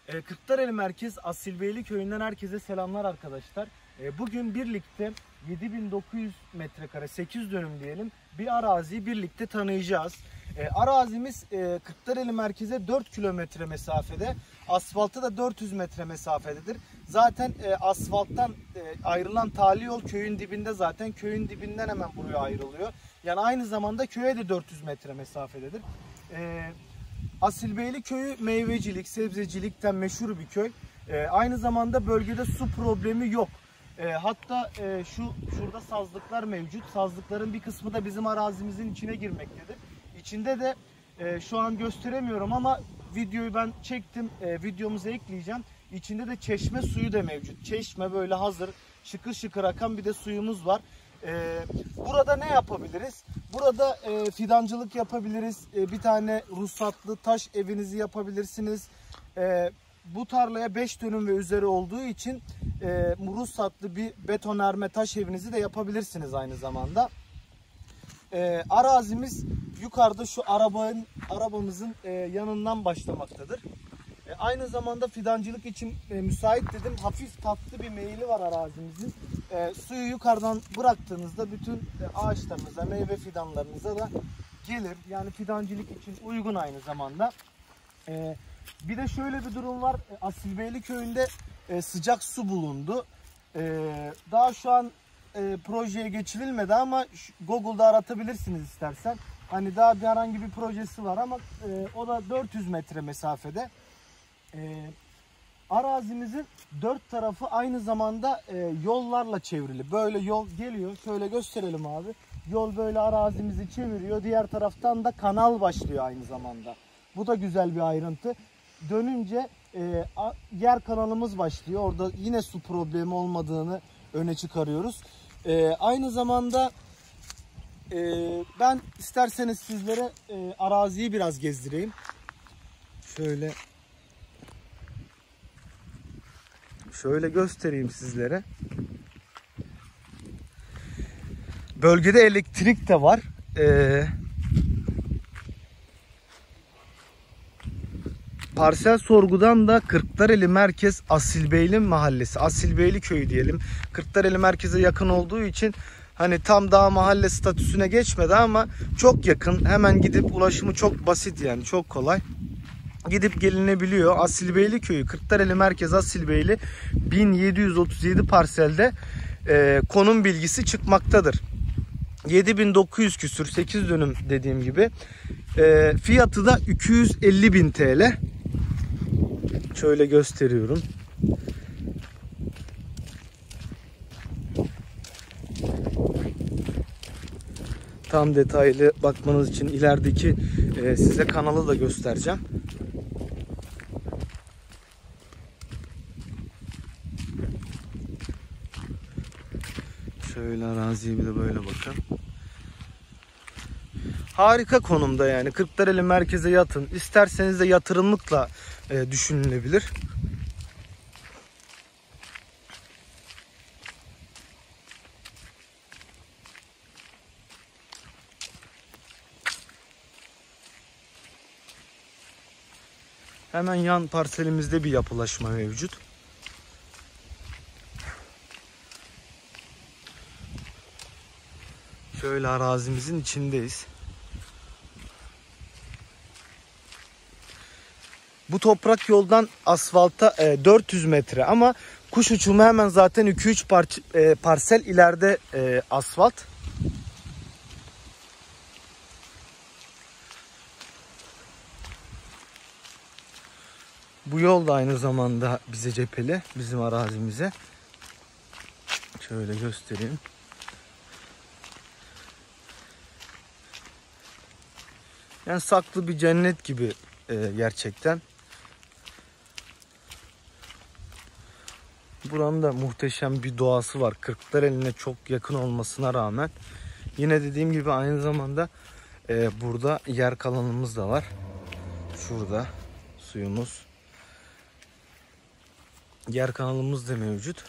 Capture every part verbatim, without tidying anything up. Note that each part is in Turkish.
E, Kırklareli Merkez Asilbeyli Köyü'nden herkese selamlar arkadaşlar. E, bugün birlikte yedi bin dokuz yüz metrekare, sekiz dönüm diyelim, bir araziyi birlikte tanıyacağız. E, arazimiz e, Kırklareli Merkez'e dört kilometre mesafede, asfalta da dört yüz metre mesafededir. Zaten e, asfalttan e, ayrılan tali yol köyün dibinde, zaten köyün dibinden hemen buraya ayrılıyor. Yani aynı zamanda köye de dört yüz metre mesafededir. E, Asilbeyli Köyü meyvecilik, sebzecilikten meşhur bir köy. E, aynı zamanda bölgede su problemi yok. E, hatta e, şu şurada sazlıklar mevcut. Sazlıkların bir kısmı da bizim arazimizin içine girmektedir. İçinde de e, şu an gösteremiyorum ama videoyu ben çektim. E, videomuza ekleyeceğim. İçinde de çeşme suyu da mevcut. Çeşme böyle hazır, şıkır şıkır akan bir de suyumuz var. Ee, burada ne yapabiliriz? Burada e, fidancılık yapabiliriz. E, bir tane ruhsatlı taş evinizi yapabilirsiniz. E, bu tarlaya beş dönüm ve üzeri olduğu için e, ruhsatlı bir betonarme taş evinizi de yapabilirsiniz aynı zamanda. E, arazimiz yukarıda şu arabanın arabamızın e, yanından başlamaktadır. E, aynı zamanda fidancılık için e, müsait dedim. Hafif tatlı bir meyili var arazimizin. E, suyu yukarıdan bıraktığınızda bütün e, ağaçlarınıza, meyve fidanlarınıza da gelir. Yani fidancılık için uygun aynı zamanda. E, bir de şöyle bir durum var. E, Asilbeyli Köyü'nde e, sıcak su bulundu. E, daha şu an e, projeye geçirilmedi ama şu, Google'da aratabilirsiniz istersen. Hani daha bir herhangi bir projesi var ama e, o da dört yüz metre mesafede. E, arazimizin dört tarafı aynı zamanda e, yollarla çevrili. Böyle yol geliyor. Şöyle gösterelim abi. Yol böyle arazimizi çeviriyor. Diğer taraftan da kanal başlıyor aynı zamanda. Bu da güzel bir ayrıntı. Dönünce e, yer kanalımız başlıyor. Orada yine su problemi olmadığını öne çıkarıyoruz. E, aynı zamanda e, ben isterseniz sizlere e, araziyi biraz gezdireyim. Şöyle Şöyle göstereyim sizlere. Bölgede elektrik de var. Ee, parsel sorgudan da Kırklareli Merkez Asilbeyli Mahallesi, Asilbeyli Köyü diyelim. Kırklareli Merkez'e yakın olduğu için hani tam daha mahalle statüsüne geçmedi ama çok yakın. Hemen gidip ulaşımı çok basit, yani çok kolay. Gidip gelinebiliyor. Asilbeyli Köyü, Kırklareli Merkez Asilbeyli bin yedi yüz otuz yedi parselde e, konum bilgisi çıkmaktadır. yedi bin dokuz yüz küsür, sekiz dönüm dediğim gibi. E, fiyatı da iki yüz elli bin T L. Şöyle gösteriyorum. Tam detaylı bakmanız için ilerideki e, size kanalı da göstereceğim. Şöyle araziye bir de böyle bakın. Harika konumda yani. Kırklareli Merkez'e yatın. İsterseniz de yatırımlıkla e, düşünülebilir. Hemen yan parselimizde bir yapılaşma mevcut. Şöyle arazimizin içindeyiz. Bu toprak yoldan asfalta e, dört yüz metre ama kuş uçumu hemen zaten iki üç par e, parsel ileride e, asfalt. Bu yol da aynı zamanda bize cepheli, bizim arazimize. Şöyle göstereyim. Yani saklı bir cennet gibi e, gerçekten. Buranın da muhteşem bir doğası var. Kırklareli'ne çok yakın olmasına rağmen. Yine dediğim gibi aynı zamanda e, burada yer kalanımız da var. Şurada suyumuz. Yer kanalımız da mevcut.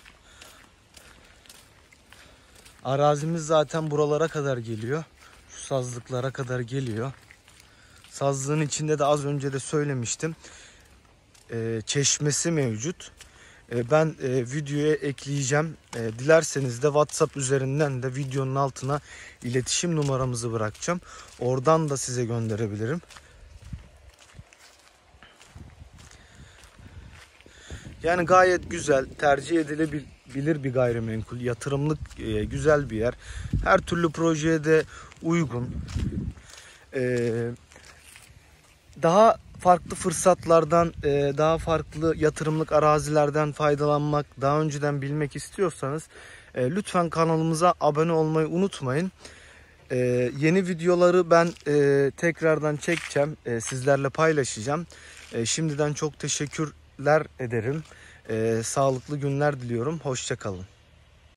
Arazimiz zaten buralara kadar geliyor. Şu sazlıklara kadar geliyor. Sazlığın içinde de az önce de söylemiştim. e, çeşmesi mevcut. E, ben e, videoya ekleyeceğim. E, dilerseniz de WhatsApp üzerinden de videonun altına iletişim numaramızı bırakacağım. Oradan da size gönderebilirim. Yani gayet güzel, tercih edilebilir bir gayrimenkul, yatırımlık e, güzel bir yer. Her türlü projeye de uygun. E, daha farklı fırsatlardan, e, daha farklı yatırımlık arazilerden faydalanmak, daha önceden bilmek istiyorsanız e, lütfen kanalımıza abone olmayı unutmayın. E, yeni videoları ben e, tekrardan çekeceğim, e, sizlerle paylaşacağım. E, şimdiden çok teşekkürler ederim. E, sağlıklı günler diliyorum. Hoşça kalın.